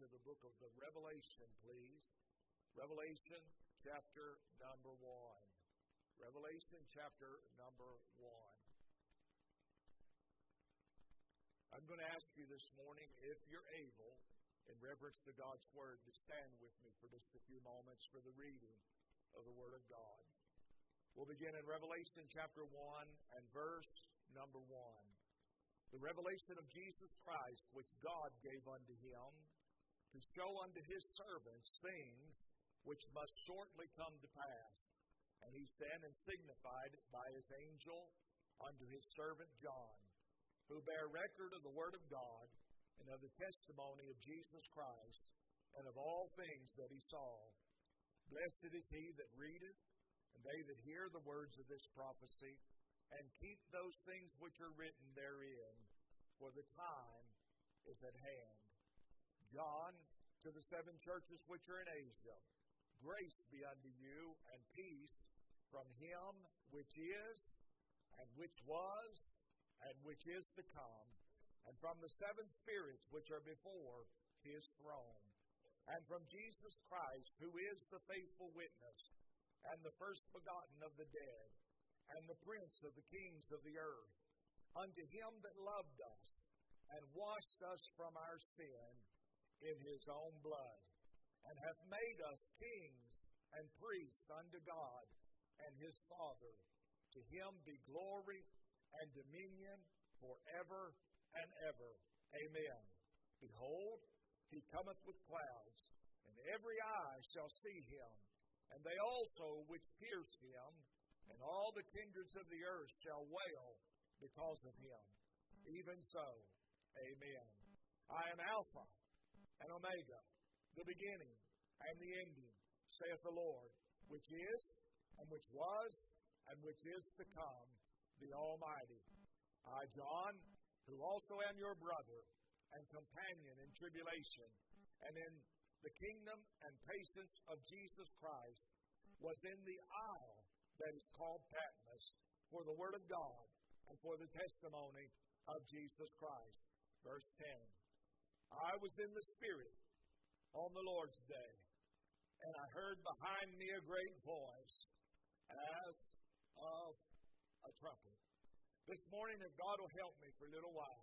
to the book of the Revelation, please. Revelation chapter number 1. Revelation chapter number 1. I'm going to ask you this morning, if you're able, in reverence to God's Word, to stand with me for just a few moments for the reading of the Word of God. We'll begin in Revelation chapter 1 and verse number 1. The revelation of Jesus Christ, which God gave unto him, to show unto his servants things which must shortly come to pass. And he sent and signified by his angel unto his servant John, who bare record of the word of God, and of the testimony of Jesus Christ, and of all things that he saw. Blessed is he that readeth, and they that hear the words of this prophecy, and keep those things which are written therein, for the time is at hand. John, to the 7 churches which are in Asia, grace be unto you, and peace from him which is, and which was, and which is to come, and from the 7 spirits which are before his throne, and from Jesus Christ, who is the faithful witness, and the first begotten of the dead, and the prince of the kings of the earth, unto him that loved us, and washed us from our sin in his own blood, and hath made us kings and priests unto God and his Father. To him be glory and dominion forever and ever. Amen. Behold, he cometh with clouds, and every eye shall see him, and they also which pierced him, and all the kindreds of the earth shall wail because of him. Even so, amen. I am Alpha and Omega, the beginning and the ending, saith the Lord, which is, and which was, and which is to come, the Almighty. I, John, who also am your brother and companion in tribulation, and in the kingdom and patience of Jesus Christ, was in the isle that is called Patmos, for the word of God, and for the testimony of Jesus Christ. Verse 10. I was in the Spirit on the Lord's day, and I heard behind me a great voice, as of a trumpet. This morning, if God will help me for a little while,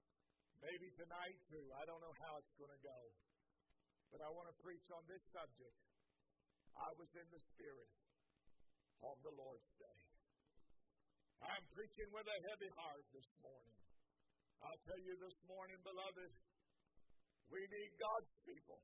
maybe tonight too, I don't know how it's going to go, but I want to preach on this subject. I was in the Spirit on the Lord's day. I'm preaching with a heavy heart this morning. I'll tell you this morning, beloved, we need God's people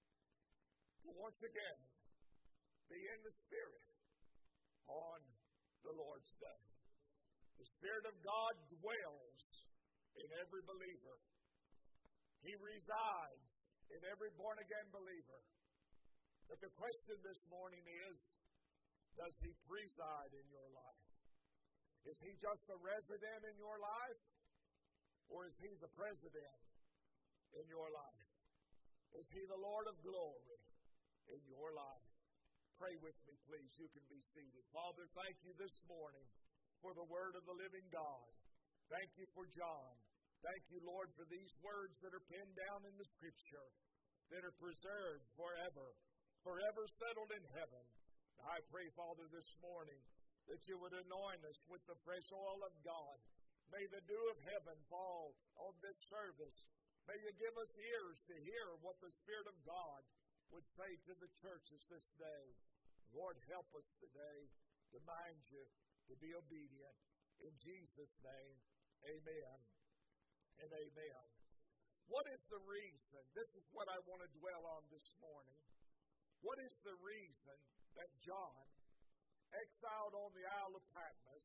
to once again be in the Spirit on the Lord's day. The Spirit of God dwells in every believer. He resides in every born-again believer. But the question this morning is, does he preside in your life? Is he just a resident in your life? Or is he the president in your life? Is he the Lord of glory in your life? Pray with me, please. You can be seated. Father, thank you this morning for the word of the living God. Thank you for John. Thank you, Lord, for these words that are pinned down in the Scripture, that are preserved forever, forever settled in heaven. I pray, Father, this morning that you would anoint us with the fresh oil of God. May the dew of heaven fall on this service. May you give us ears to hear what the Spirit of God would say to the churches this day. Lord, help us today to mind you, to be obedient. In Jesus' name, amen and amen. What is the reason? This is what I want to dwell on this morning. What is the reason that John, exiled on the Isle of Patmos,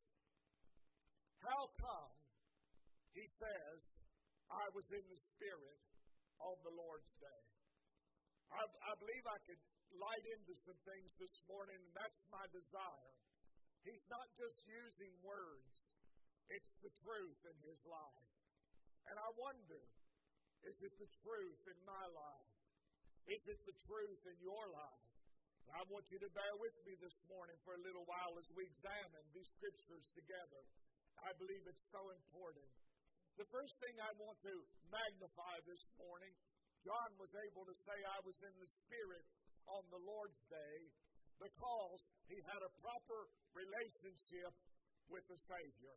how come he says, I was in the Spirit on the Lord's day? I believe I could light into some things this morning, and that's my desire. He's not just using words. It's the truth in his life. And I wonder, is it the truth in my life? Is it the truth in your life? I want you to bear with me this morning for a little while as we examine these Scriptures together. I believe it's so important. The first thing I want to magnify this morning John was able to say, I was in the Spirit on the Lord's day because he had a proper relationship with the Savior.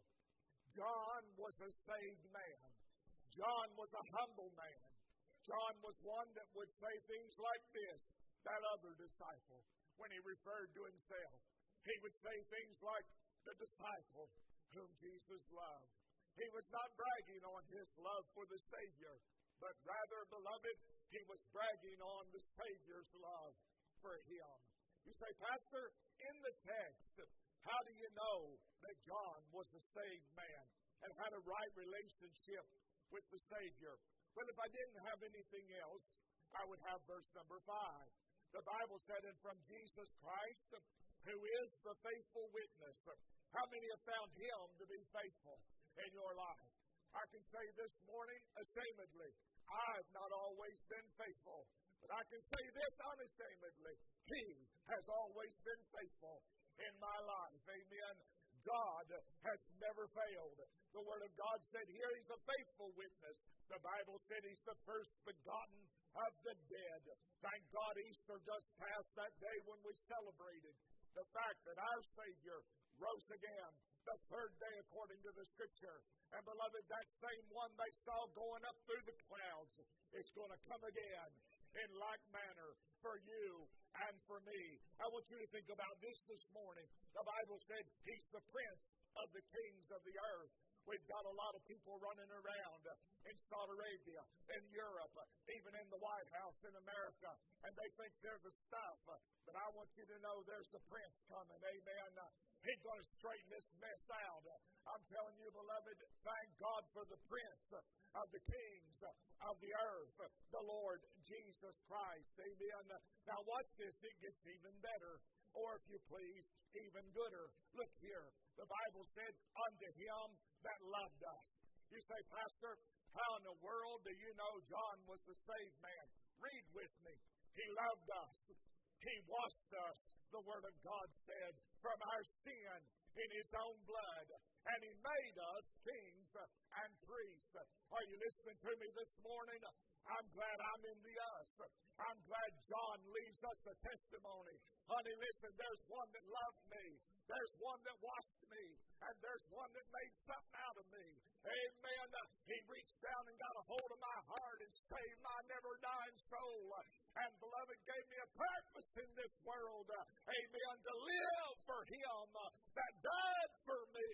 John was a saved man. John was a humble man. John was one that would say things like this, that other disciple, when he referred to himself. He would say things like, the disciple whom Jesus loved. He was not bragging on his love for the Savior, but rather, beloved, he was bragging on the Savior's love for him. You say, Pastor, in the text, how do you know that John was a saved man and had a right relationship with the Savior? Well, if I didn't have anything else, I would have verse number 5. The Bible said, and from Jesus Christ, who is the faithful witness. How many have found him to be faithful in your life? I can say this morning, ashamedly, I've not always been faithful. But I can say this unashamedly, he has always been faithful in my life. Amen. God has never failed. The Word of God said here he's a faithful witness. The Bible said he's the first begotten of the dead. Thank God Easter just passed, that day when we celebrated the fact that our Savior rose again the third day according to the Scripture. And beloved, that same one they saw going up through the clouds is going to come again in like manner for you and for me. I want you to think about this morning. The Bible said he's the prince of the kings of the earth. We've got a lot of people running around in Saudi Arabia, in Europe, even in the White House in America, and they think they're the stuff. But I want you to know there's the prince coming. Amen. He's going to straighten this mess out. I'm telling you, beloved, thank God for the prince of the kings of the earth, the Lord Jesus Christ. Amen. Now watch this. It gets even better. Or if you please, even gooder. Look here. The Bible said, unto him that loved us. You say, Pastor, how in the world do you know John was the saved man? Read with me. He loved us. He washed us, the Word of God said, from our sin in his own blood. And he made us kings and priests. Are you listening to me this morning? I'm glad I'm in the us. I'm glad John leaves us the testimony. Honey, listen, there's one that loved me. There's one that washed me. And there's one that made something out of me. Amen. He reached down and got a hold of my heart and saved my never-dying soul. And, beloved, gave me a purpose in this world. Amen. To live for him that died for me.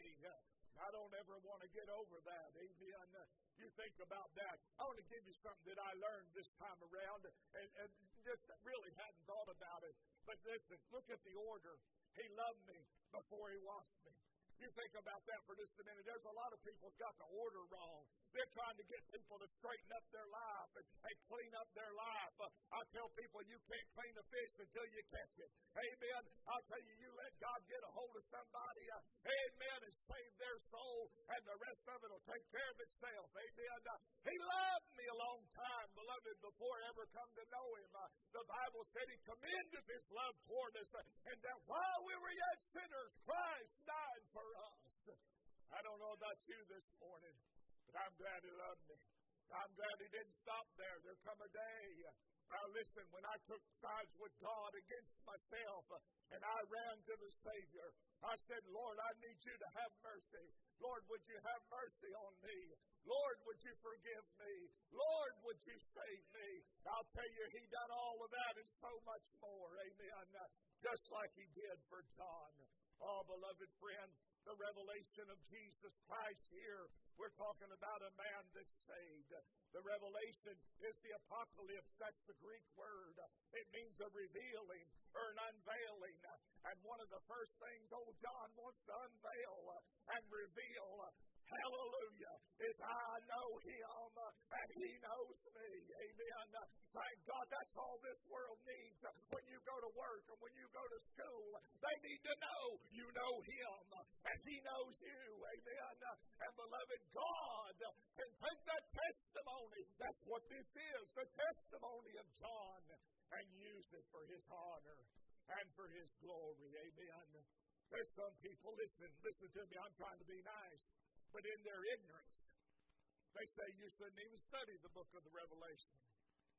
I don't ever want to get over that. Amen. You think about that. I want to give you something that I learned this time around and just really hadn't thought about it. But listen, look at the order. He loved me before he washed me. You think about that for just a minute. There's a lot of people got the order wrong. They're trying to get people to straighten up their life and clean up their life. I tell people you can't clean a fish until you catch it. Amen. I'll tell you, you let God get a hold of somebody, amen, and save their soul, and the rest of it will take care of itself. Amen. He loved me a long time, beloved, before I ever come to know him. The Bible said he commended his love toward us, and that while we were yet sinners, Christ died for us. I don't know about you this morning, but I'm glad he loved me. I'm glad he didn't stop there. There'll come a day. Now listen, when I took sides with God against myself and I ran to the Savior, I said, Lord, I need you to have mercy. Lord, would you have mercy on me? Lord, would you forgive me? Lord, would you save me? I'll tell you, he done all of that and so much more. Amen. Just like he did for John. Oh, beloved friend, the revelation of Jesus Christ here, we're talking about a man that's saved. The revelation is the apocalypse. That's the Greek word. It means a revealing or an unveiling. And one of the first things old John wants to unveil and reveal, hallelujah, is I know him and he knows me. Amen. Thank God, that's all this world needs. When you go to work and when you go to school, they need to know you know him and he knows you. Amen. And beloved, God can take that testimony. That's what this is, the testimony of John, and use it for his honor and for his glory. Amen. There's some people, listen to me, I'm trying to be nice, but in their ignorance, they say you shouldn't even study the book of the Revelation.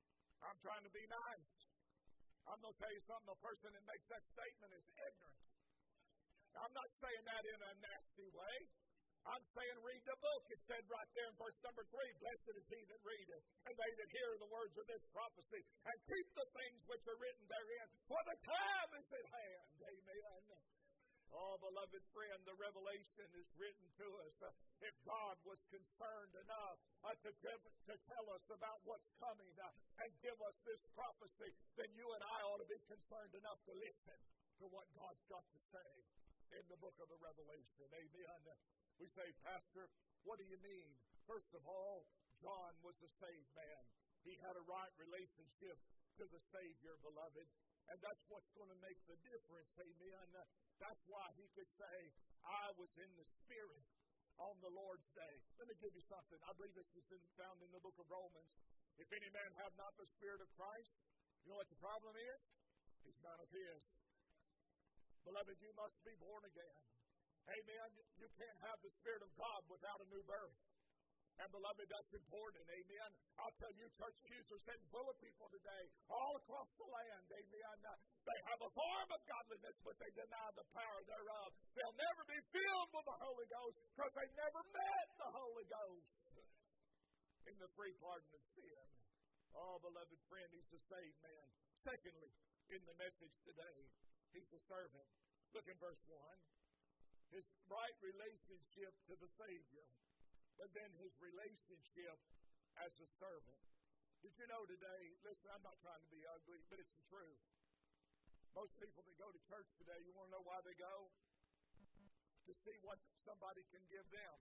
I'm trying to be nice. I'm going to tell you something. The person that makes that statement is ignorant. I'm not saying that in a nasty way. I'm saying read the book. It said right there in verse number 3, blessed is he that readeth, and they that hear the words of this prophecy, and keep the things which are written therein, for the time is at hand. Amen. Oh, beloved friend, the revelation is written to us. If God was concerned enough to tell us about what's coming and give us this prophecy, then you and I ought to be concerned enough to listen to what God's got to say in the book of the Revelation. Amen. We say, Pastor, what do you mean? First of all, John was a saved man. He had a right relationship to the Savior, beloved. And that's what's going to make the difference. Amen. That's why he could say, I was in the Spirit on the Lord's day. Let me give you something. I believe this is found in the book of Romans. If any man have not the Spirit of Christ, you know what the problem is? He's none of his. Beloved, you must be born again. Amen. You can't have the Spirit of God without a new birth. And beloved, that's important. Amen. I'll tell you, church pews are sitting full of people today, all across the land. Amen. They have a form of godliness, but they deny the power thereof. They'll never be filled with the Holy Ghost because they never met the Holy Ghost in the free pardon of sin. Oh, beloved friend, he's a saved man. Secondly, in the message today, he's a servant. Look in verse 1. His right relationship to the Savior, but then his relationship as a servant. Did you know today, listen, I'm not trying to be ugly, but it's the truth. Most people that go to church today, you want to know why they go? To see what somebody can give them.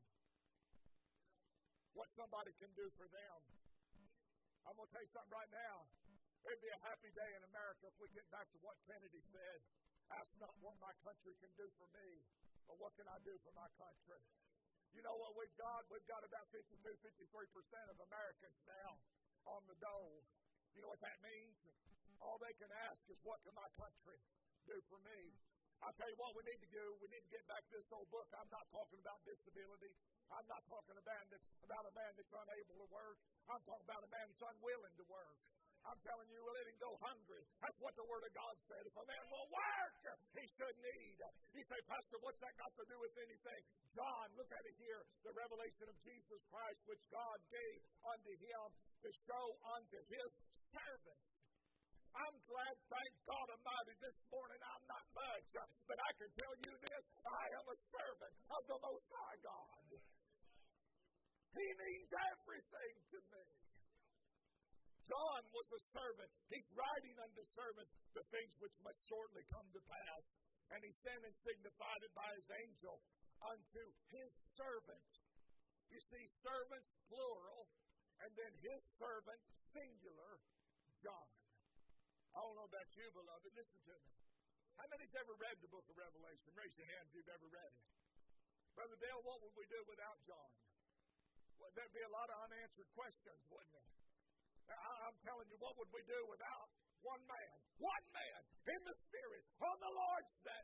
What somebody can do for them. I'm going to tell you something right now. It'd be a happy day in America if we get back to what Kennedy said. Ask not what my country can do for me, but what can I do for my country? You know what we've got? We've got about 52, 53% of Americans now on the dole. You know what that means? All they can ask is, what can my country do for me? I'll tell you what we need to do. We need to get back this old book. I'm not talking about disability. I'm not talking about a man that's unable to work. I'm talking about a man that's unwilling to work. I'm telling you, we'll let him go hungry. That's what the Word of God said. If a man will work, he should need. You say, Pastor, what's that got to do with anything? John, look at it here. The revelation of Jesus Christ, which God gave unto him to show unto his servants. I'm glad, thank God Almighty, this morning I'm not much, but I can tell you this, I am a servant of the Most High God. He means everything to me. John was a servant. He's writing unto servants the things which must shortly come to pass. And he sent and signified it by his angel unto his servant. You see, servants, plural, and then his servant, singular, John. I don't know about you, beloved. Listen to me. How many's ever read the book of Revelation? Raise your hand if you've ever read it. Brother Dale, what would we do without John? Well, there'd be a lot of unanswered questions, wouldn't there? I'm telling you, what would we do without one man in the Spirit on the Lord's day?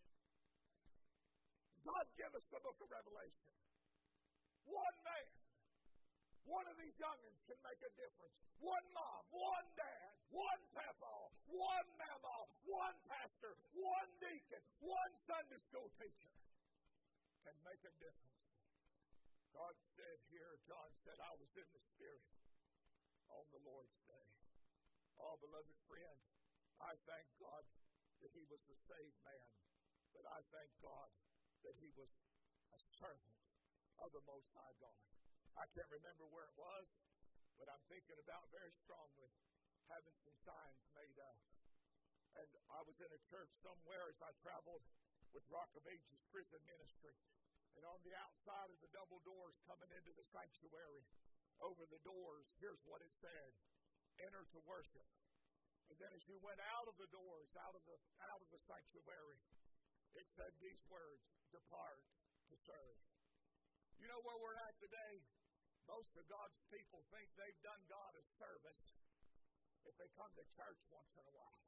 God give us the book of Revelation. One man. One of these youngins can make a difference. One mom, one dad, one papa, one mama, one pastor, one deacon, one Sunday school teacher can make a difference. God said here, John said, I was in the Spirit on the Lord's day. Oh, beloved friend, I thank God that he was a saved man, but I thank God that he was a servant of the Most High God. I can't remember where it was, but I'm thinking about very strongly having some signs made up. And I was in a church somewhere as I traveled with Rock of Ages prison ministry. And on the outside of the double doors coming into the sanctuary, over the doors, here's what it said: enter to worship. And then as you went out of the doors, out of the sanctuary, it said these words: depart to serve. You know where we're at today? Most of God's people think they've done God a service if they come to church once in a while.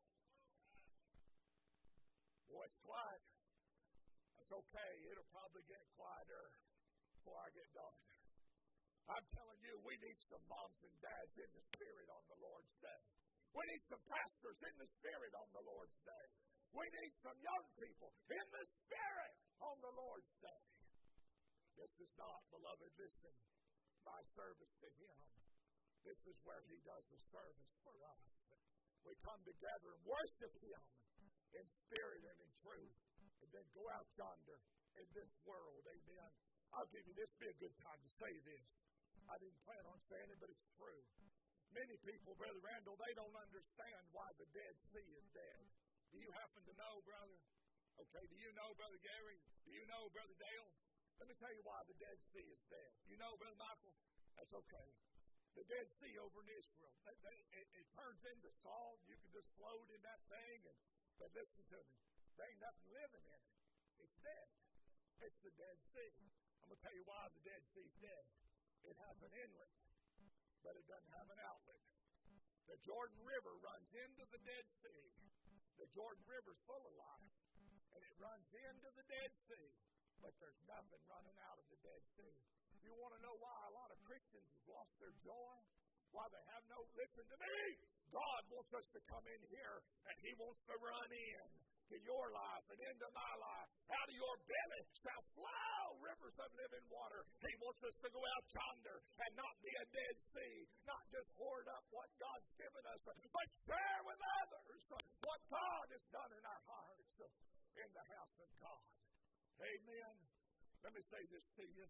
Boy, it's quiet. That's okay. It'll probably get quieter before I get done. I'm telling you, we need some moms and dads in the Spirit on the Lord's day. We need some pastors in the Spirit on the Lord's day. We need some young people in the Spirit on the Lord's day. This is not, beloved, listen, my service to Him. This is where He does the service for us. We come together and worship Him in spirit and in truth, and then go out yonder in this world. Amen. I'll give you this, be a good time to say this. I didn't plan on saying it, but it's true. Many people, Brother Randall, they don't understand why the Dead Sea is dead. Do you happen to know, brother? Okay, do you know, Brother Gary? Do you know, Brother Dale? Let me tell you why the Dead Sea is dead. You know, Brother Michael? That's okay. The Dead Sea over in Israel, it turns into salt. You can just float in that thing. But listen to me. There ain't nothing living in it. It's dead. It's the Dead Sea. I'm going to tell you why the Dead Sea's dead. It has an inlet, but it doesn't have an outlet. The Jordan River runs into the Dead Sea. The Jordan River's full of life, and it runs into the Dead Sea, but there's nothing running out of the Dead Sea. You want to know why a lot of Christians have lost their joy? Why they have no, listen to me, God wants us to come in here, and He wants to run in to your life and into my life. Out of your belly shall flow rivers of living water. He wants us to go out yonder and not be a Dead Sea, not just hoard up what God's given us, but share with others what God has done in our hearts in the house of God. Amen. Let me say this to you.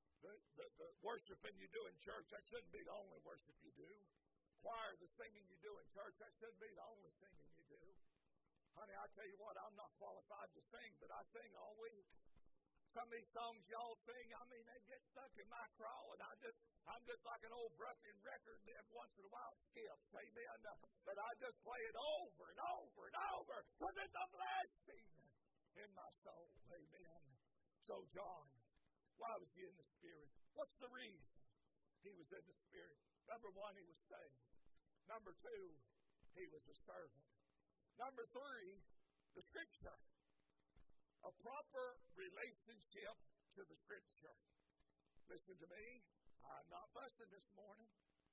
The worshiping you do in church, that shouldn't be the only worship you do. Choir, the singing you do in church, that shouldn't be the only singing you do. Honey, I tell you what, I'm not qualified to sing, but I sing all week. Some of these songs y'all sing, I mean, they get stuck in my craw, and I'm just like an old broken record that once in a while skips. Amen. But I just play it over and over and over because it's a blessing in my soul. Amen. So, John, why was he in the Spirit? What's the reason he was in the Spirit? Number one, he was saved. Number two, he was a servant. Number three, the Scripture. A proper relationship to the Scripture. Listen to me. I'm not fussing this morning.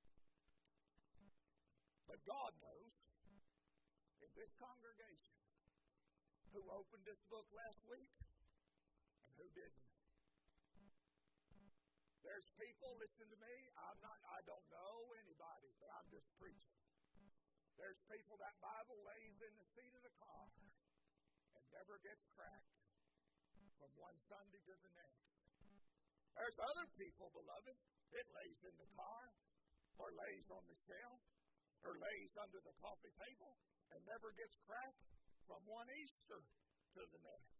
But God knows in this congregation who opened this book last week and who didn't. There's people, listen to me, I don't know anybody, but I'm just preaching. There's people, that Bible lays in the seat of the car and never gets cracked from one Sunday to the next. There's other people, beloved, it lays in the car or lays on the shelf or lays under the coffee table and never gets cracked from one Easter to the next.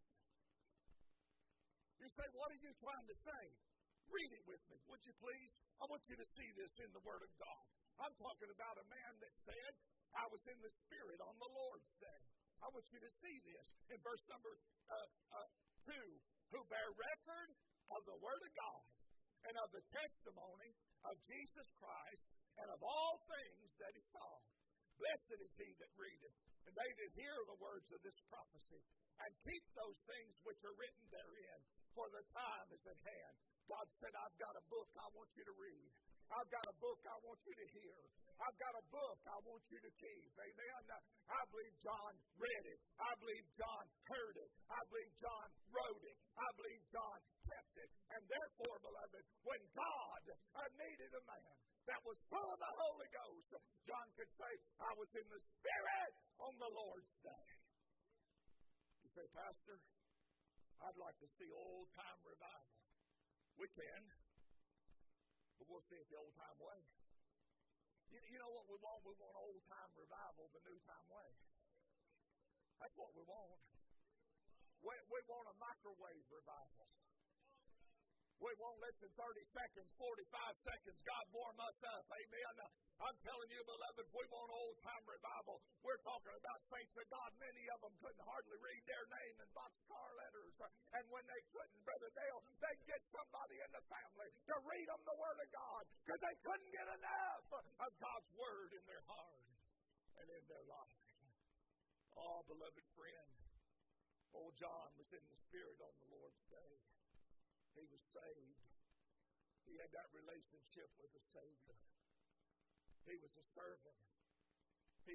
You say, what are you trying to say? Read it with me, would you please? I want you to see this in the Word of God. I'm talking about a man that said, I was in the Spirit on the Lord's day. I want you to see this in verse number 2. Who bear record of the Word of God and of the testimony of Jesus Christ and of all things that he saw. Blessed is he that readeth, and they that hear the words of this prophecy, and keep those things which are written therein, for the time is at hand. God said, I've got a book I want you to read. I've got a book I want you to hear. I've got a book I want you to keep. Amen. I believe John read it. I believe John heard it. I believe John wrote it. I believe John kept it. And therefore, beloved, when God needed a man that was full of the Holy Ghost, John could say, I was in the Spirit on the Lord's day. You say, Pastor, I'd like to see old-time revival. We can, but we'll see it the old-time way. You know what we want? We want old-time revival the new-time way. That's what we want. We want a microwave revival. We want less than 30 seconds, 45 seconds. God warm us up. Amen. I'm telling you, beloved, we want old-time revival. We're talking about saints of God. Many of them couldn't hardly read their name in boxcar letters. And when they couldn't, Brother Dale, they'd get somebody in the family to read them the Word of God because they couldn't get enough of God's Word in their heart and in their life. Oh, beloved friend, old John was in the Spirit on the Lord's day. He was saved. He had that relationship with the Savior. He was a servant. He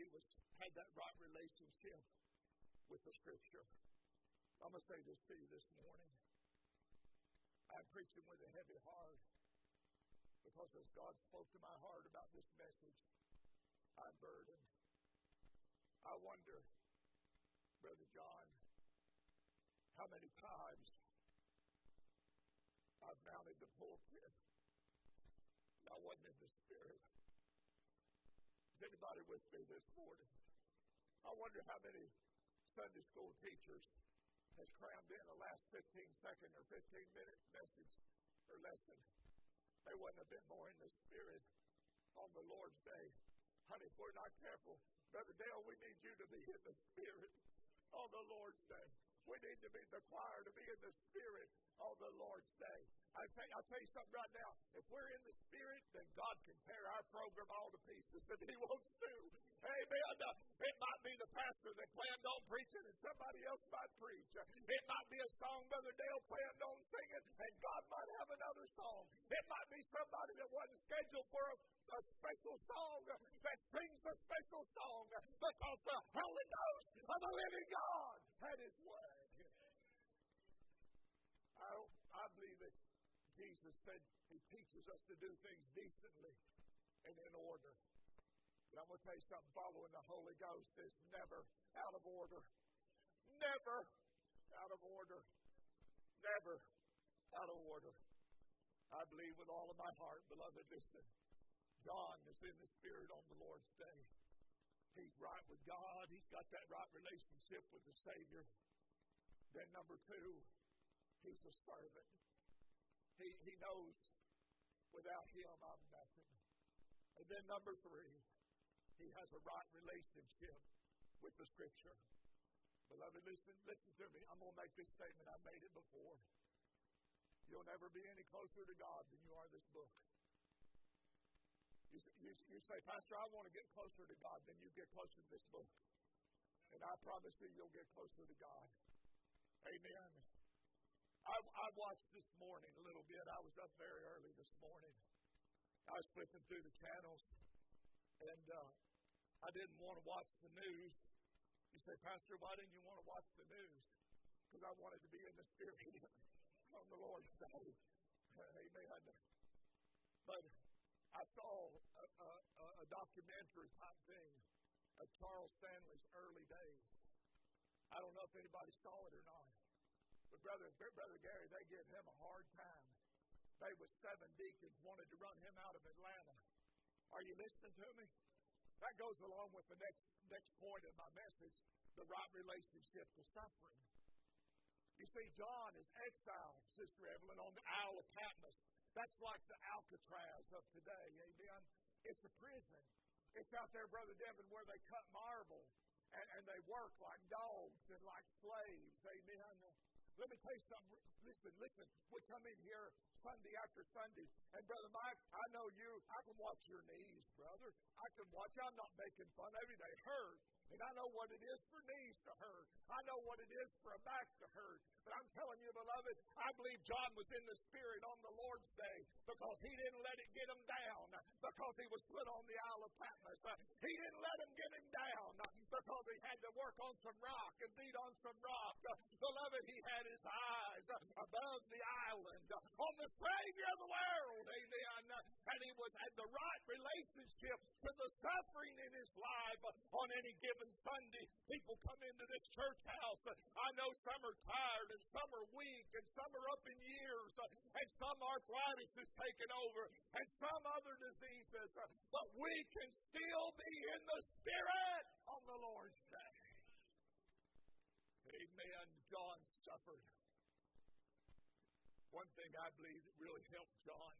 had that right relationship with the Scripture. I'm going to say this to you this morning. I'm preaching with a heavy heart because as God spoke to my heart about this message, I'm burdened. I wonder, Brother John, how many times I've mounted the pulpit and I wasn't in the Spirit. Is anybody with me this morning? I wonder how many Sunday school teachers has crammed in a last 15-second or 15-minute message or lesson. They wouldn't have been more in the Spirit on the Lord's Day. Honey, if we're not careful, Brother Dale, we need you to be in the Spirit on the Lord's Day. We need to be the choir to be in the Spirit on the Lord's Day. I'll tell you something right now. If we're in the Spirit, then God can tear our program all to pieces that He wants to. Amen. It might be the pastor that planned on preaching and somebody else might preach. It might be a song Brother Dale planned on singing and God might have another song. It might be somebody that wasn't scheduled for a special song that sings a special song because the Holy Ghost of the living God had His way. I believe that Jesus said He teaches us to do things decently and in order. But I'm going to tell you something, following the Holy Ghost is never out of order. Never out of order. Never out of order. I believe with all of my heart, beloved, listen, John is in the Spirit on the Lord's Day. He's right with God. He's got that right relationship with the Savior. Then number two, he's a servant. He knows without Him I'm nothing. And then number three, he has a right relationship with the Scripture. Beloved, listen to me. I'm going to make this statement. I've made it before. You'll never be any closer to God than you are this book. You say, Pastor, I want to get closer to God, then you get closer to this book. And I promise you'll get closer to God. Amen. I watched this morning a little bit. I was up very early this morning. I was flipping through the channels, and I didn't want to watch the news. You say, Pastor, why didn't you want to watch the news? Because I wanted to be in the Spirit on the Lord's Day. Amen. But I saw a documentary type thing of Charles Stanley's early days. I don't know if anybody saw it or not. But Brother Gary, they gave him a hard time. They with 7 deacons wanted to run him out of Atlanta. Are you listening to me? That goes along with the next point of my message, the right relationship to suffering. You see, John is exiled, Sister Evelyn, on the Isle of Patmos. That's like the Alcatraz of today, amen? It's a prison. It's out there, Brother Devin, where they cut marble and they work like dogs and like slaves, amen? Let me tell you something. Listen. We come in here Sunday after Sunday. And, Brother Mike, I know you. I can watch your knees, brother. I can watch. I'm not making fun of you. They hurt. And I know what it is for knees to hurt. I know what it is for a back to hurt. But I'm telling you, beloved, I believe John was in the Spirit on the Lord's Day because he didn't let it get him down because he was put on the Isle of Patmos. He didn't let him get him down because he had to work on some rock and beat on some rock. Beloved, he had his eyes above the island on the Savior of the world. Amen. And he had the right relationships to the suffering in his life on any given Sunday. People come into this church house. I know some are tired and some are weak and some are up in years and some arthritis is taken over and some other diseases. But we can still be in the Spirit on the Lord's Day. Amen. John suffered. One thing I believe that really helped John,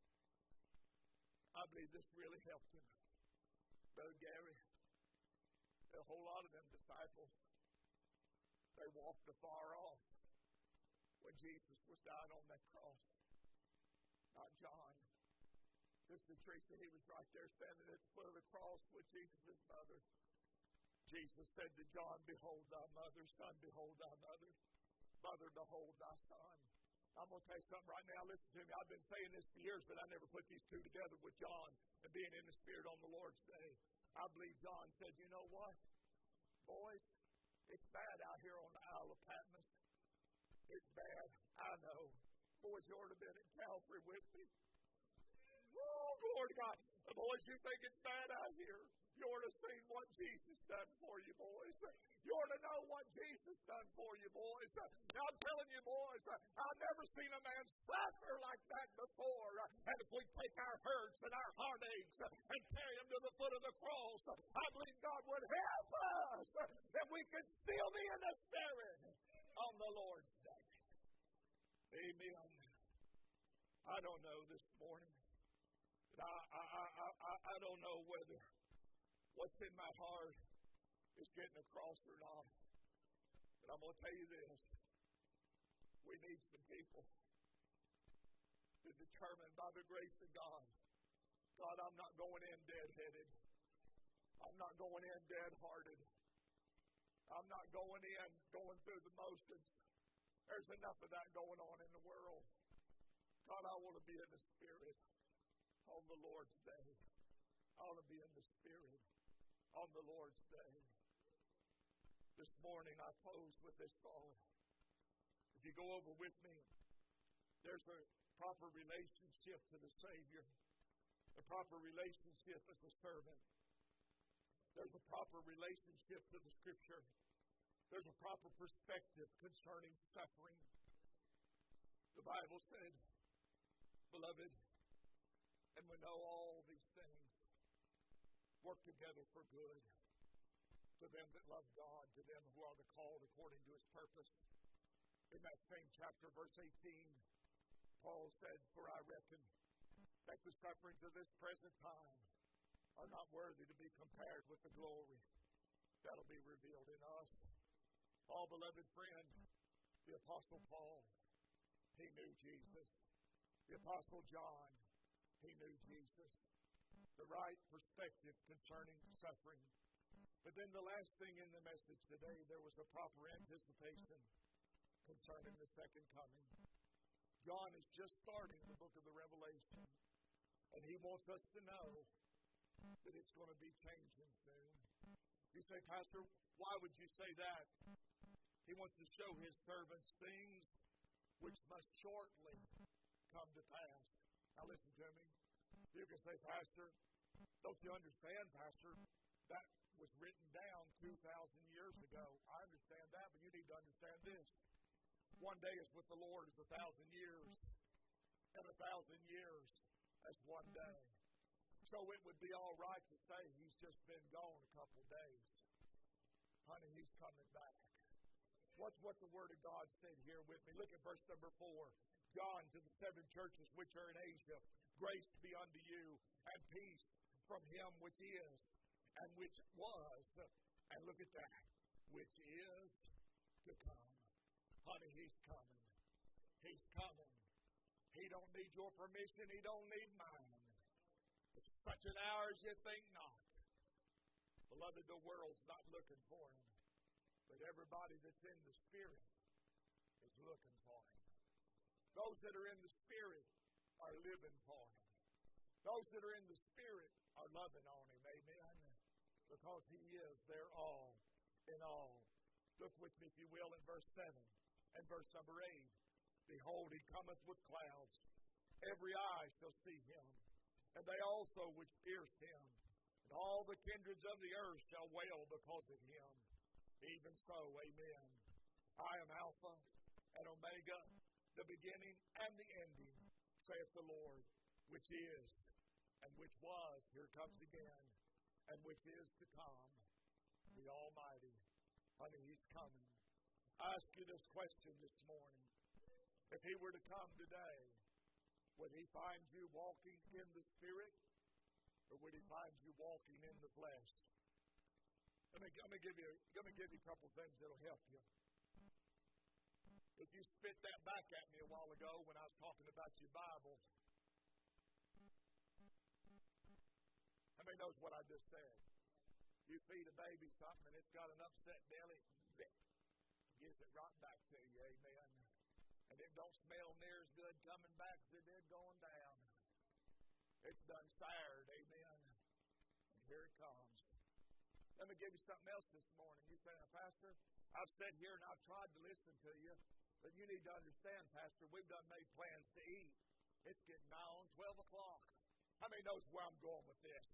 I believe this really helped him. Brother Gary, a whole lot of them disciples, they walked afar off when Jesus was dying on that cross. Not John. Sister Teresa, he was right there standing at the foot of the cross with Jesus' mother. Jesus said to John, behold thy mother, son, behold thy mother. Mother, behold thy son. I'm going to tell you something right now. Listen to me. I've been saying this for years, but I never put these two together with John and being in the Spirit on the Lord's Day. I believe John said, you know what? Boys, it's bad out here on the Isle of Patmos. It's bad. I know. Boys, you ought to have been at Calvary with me. Oh, glory to God. Boys, you think it's bad out here? You ought to have seen what Jesus done for you, boys. You ought to know what Jesus done for you, boys. Now, I'm telling you, boys, I've never seen a man suffer like that before. And if we take our hurts and our heartaches and carry them to the foot of the cross, I believe God would help us that we could still be in the Spirit on the Lord's day. Amen. I don't know this morning. I don't know whether what's in my heart is getting across or not. But I'm going to tell you this. We need some people to determine by the grace of God. God, I'm not going in dead-headed. I'm not going in dead-hearted. I'm not going in going through the motions. There's enough of that going on in the world. God, I want to be in the Spirit on the Lord's day. I want to be in the Spirit on the Lord's day. This morning I close with this thought. If you go over with me, there's a proper relationship to the Savior, a proper relationship as a servant. There's a proper relationship to the Scripture. There's a proper perspective concerning suffering. The Bible said, beloved, and we know all these things work together for good to them that love God, to them who are the called according to His purpose. In that same chapter, verse 18, Paul said, for I reckon that the sufferings of this present time are not worthy to be compared with the glory that'll be revealed in us. Oh, beloved friend, the Apostle Paul, he knew Jesus. The Apostle John, he knew Jesus. The right perspective concerning suffering. But then the last thing in the message today, there was a proper anticipation concerning the second coming. John is just starting the book of the Revelation, and he wants us to know that it's going to be changing soon. You say, Pastor, why would you say that? He wants to show His servants things which must shortly come to pass. Now listen to me. You can say, Pastor, don't you understand, Pastor? That was written down 2,000 years ago. I understand that, but you need to understand this. One day is with the Lord as 1,000 years, and 1,000 years as one day. So it would be all right to say He's just been gone a couple days. Honey, He's coming back. Watch what the Word of God said here with me. Look at verse number 4. John, to the 7 churches which are in Asia, grace be unto you, and peace from Him which is, and which was, and look at that, which is to come. Honey, He's coming. He's coming. He don't need your permission. He don't need mine. It's such an hour as you think not. Beloved, the world's not looking for Him, but everybody that's in the Spirit is looking for Him. Those that are in the Spirit are living for Him. Those that are in the Spirit are loving on Him. Amen. Because He is their all in all. Look with me, if you will, in verse 7 and verse number 8. Behold, He cometh with clouds. Every eye shall see Him, and they also which pierced Him. And all the kindreds of the earth shall wail because of Him. Even so, amen. I am Alpha and Omega, the beginning and the ending, saith the Lord, which is, and which was, here comes again, and which is to come, the Almighty. Honey, He's coming. I ask you this question this morning. If He were to come today, would He find you walking in the Spirit, or would He find you walking in the flesh? Let me give you a couple things that'll help you. If you spit that back at me a while ago when I was talking about your Bible, how many knows what I just said? You feed a baby something and it's got an upset belly, it gives it right back to you, amen. And it don't smell near as good coming back as it did going down. It's done soured, amen. And here it comes. to give you something else this morning. You say, Pastor, I've sat here and I've tried to listen to you, but you need to understand, Pastor, we've done made plans to eat. It's getting nigh on 12 o'clock. How many knows where I'm going with this?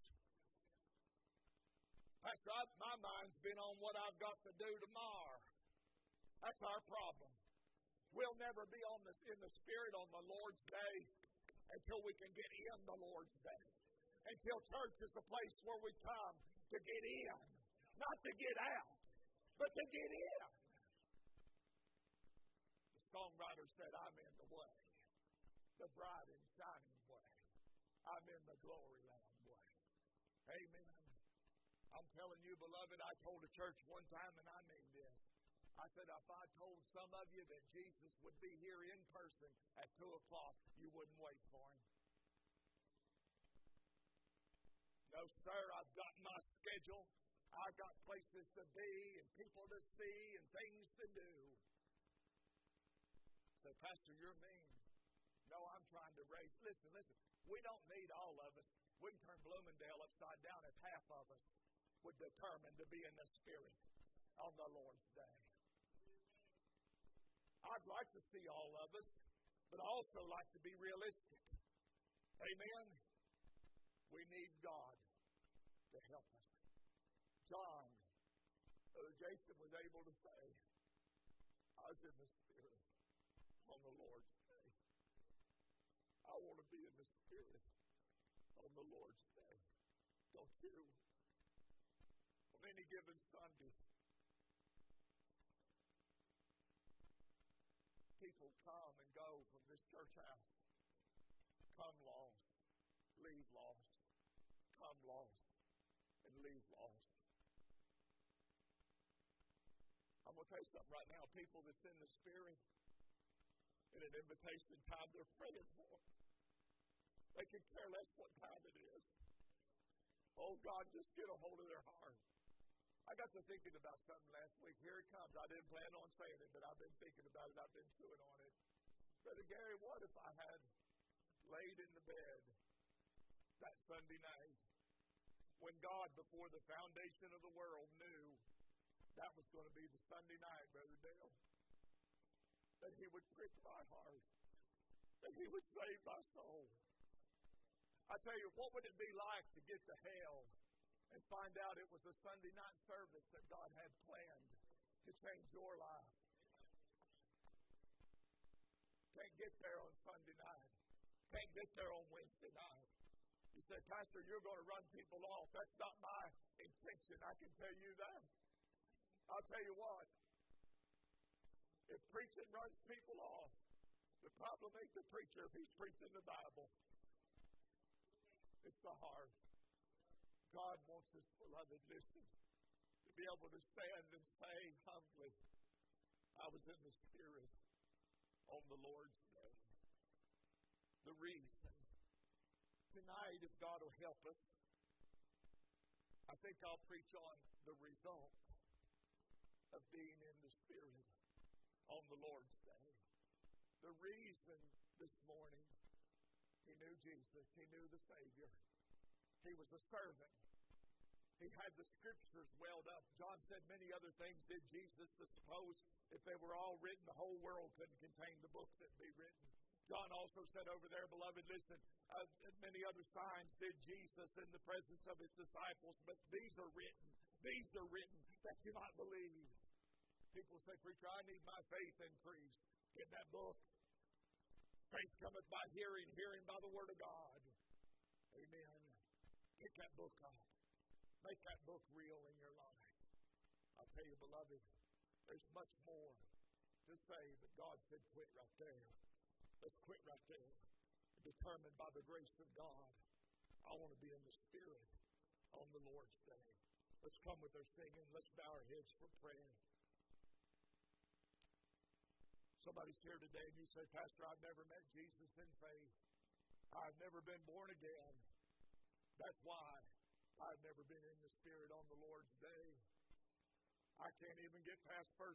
Pastor, my mind's been on what I've got to do tomorrow. That's our problem. We'll never be in the Spirit on the Lord's Day until we can get in the Lord's Day. Until church is the place where we come to get in. Not to get out, but to get in. The songwriter said, I'm in the way. The bright and shining way. I'm in the glory land way. Amen. I'm telling you, beloved, I told a church one time, and I mean this. I said, if I told some of you that Jesus would be here in person at 2 o'clock, you wouldn't wait for him. No, sir, I've got my schedule. I've got places to be and people to see and things to do. Say, Pastor, you're mean. No, I'm trying to raise. Listen. We don't need all of us. We can turn Bloomingdale upside down if half of us would determine to be in the Spirit on the Lord's Day. I'd like to see all of us, but I also like to be realistic. Amen? We need God to help us. Jason was able to say, I was in the Spirit on the Lord's Day. I want to be in the Spirit on the Lord's Day. Don't you? On any given Sunday, people come and go from this church house. Come lost, leave lost. Come lost, and leave lost. I'm going to tell you something right now. People that's in the Spirit, in an invitation time, they're praying for. They can care less what time it is. Oh, God, just get a hold of their heart. I got to thinking about something last week. Here it comes. I didn't plan on saying it, but I've been thinking about it. I've been chewing on it. Brother Gary, what if I had laid in the bed that Sunday night when God, before the foundation of the world, knew that was going to be the Sunday night, Brother Dale, that he would prick my heart, that he would save my soul. I tell you, what would it be like to get to hell and find out it was a Sunday night service that God had planned to change your life? Can't get there on Sunday night. Can't get there on Wednesday night. You say, Pastor, you're going to run people off. That's not my intention. I can tell you that. I'll tell you what. If preaching runs people off, the problem ain't the preacher if he's preaching the Bible. It's the heart. God wants us, beloved, listen, to be able to stand and say humbly, I was in the Spirit on the Lord's Day. The reason. Tonight, if God will help us, I think I'll preach on the result of being in the Spirit on the Lord's Day. The reason this morning, he knew Jesus. He knew the Savior. He was a servant. He had the Scriptures welled up. John said many other things did Jesus to suppose if they were all written, the whole world couldn't contain the books that be written. John also said over there, beloved, listen, many other signs did Jesus in the presence of his disciples, but these are written that you might believe. People say, preacher, I need my faith increased. Get that book. Faith cometh by hearing, hearing by the Word of God. Amen. Pick that book up. Make that book real in your life. I'll tell you, beloved, there's much more to say, but God said quit right there. Let's quit right there. Determined by the grace of God, I want to be in the Spirit on the Lord's Day. Let's come with our singing. Let's bow our heads for prayer. Somebody's here today and you say, Pastor, I've never met Jesus in faith. I've never been born again. That's why I've never been in the Spirit on the Lord's Day. I can't even get past 1